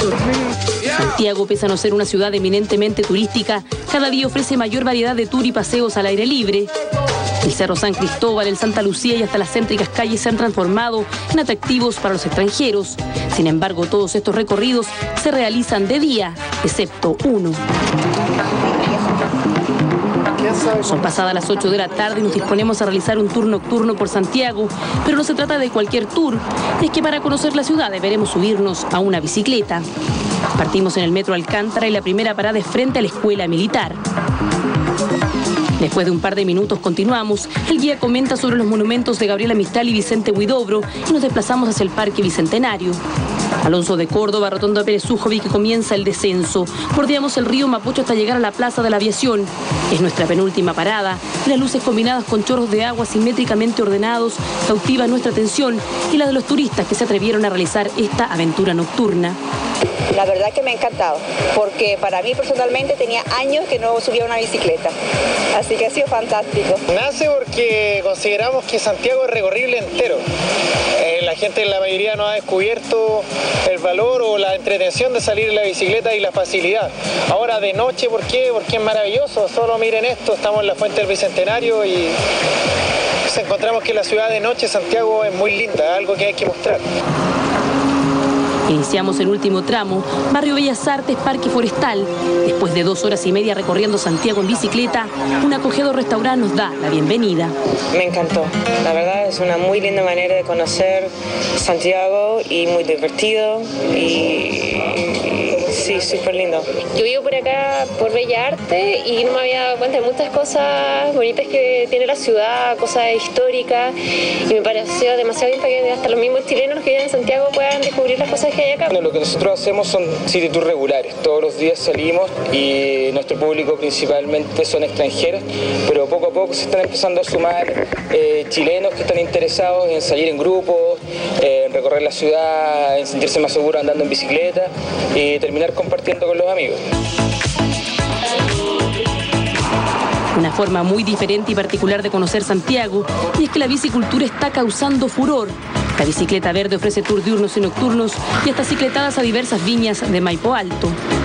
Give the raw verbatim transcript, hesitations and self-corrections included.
Santiago, pese a no ser una ciudad eminentemente turística, cada día ofrece mayor variedad de tour y paseos al aire libre. El Cerro San Cristóbal, el Santa Lucía y hasta las céntricas calles se han transformado en atractivos para los extranjeros. Sin embargo, todos estos recorridos se realizan de día, excepto uno. Son pasadas las ocho de la tarde y nos disponemos a realizar un tour nocturno por Santiago, pero no se trata de cualquier tour, es que para conocer la ciudad deberemos subirnos a una bicicleta. Partimos en el metro Alcántara y la primera parada es frente a la escuela militar. Después de un par de minutos continuamos, el guía comenta sobre los monumentos de Gabriela Mistral y Vicente Huidobro y nos desplazamos hacia el Parque Bicentenario. Alonso de Córdoba, Rotonda Pérez Ujovic, que comienza el descenso. Bordeamos el río Mapocho hasta llegar a la Plaza de la Aviación. Es nuestra penúltima parada y las luces combinadas con chorros de agua simétricamente ordenados cautivan nuestra atención y la de los turistas que se atrevieron a realizar esta aventura nocturna. La verdad que me ha encantado, porque para mí personalmente tenía años que no subía una bicicleta, así que ha sido fantástico. Nace porque consideramos que Santiago es recorrible entero. Eh, la gente, la mayoría, no ha descubierto el valor o la entretención de salir en la bicicleta y la facilidad. Ahora de noche, ¿por qué? Porque es maravilloso, solo miren esto, estamos en la Fuente del Bicentenario y pues encontramos que la ciudad de noche, Santiago, es muy linda, algo que hay que mostrar. Iniciamos el último tramo, Barrio Bellas Artes, Parque Forestal. Después de dos horas y media recorriendo Santiago en bicicleta, un acogedor restaurante nos da la bienvenida. Me encantó, la verdad es una muy linda manera de conocer Santiago y muy divertido y sí, súper lindo. Yo vivo por acá, por Bellas Artes, y no me había dado cuenta de muchas cosas bonitas que tiene la ciudad, cosas históricas, y me pareció demasiado bien para que hasta los mismos chilenos que viven en Santiago puedan descubrir las cosas que hay acá. Bueno, lo que nosotros hacemos son city tours regulares, todos los días salimos y nuestro público principalmente son extranjeros, pero poco a poco se están empezando a sumar eh, chilenos que están interesados en salir en grupos, eh, en recorrer la ciudad, en sentirse más seguros andando en bicicleta y terminar compartiendo con los amigos. Una forma muy diferente y particular de conocer Santiago, y es que la bicicultura está causando furor. La bicicleta verde ofrece tours diurnos y nocturnos y hasta cicletadas a diversas viñas de Maipo Alto.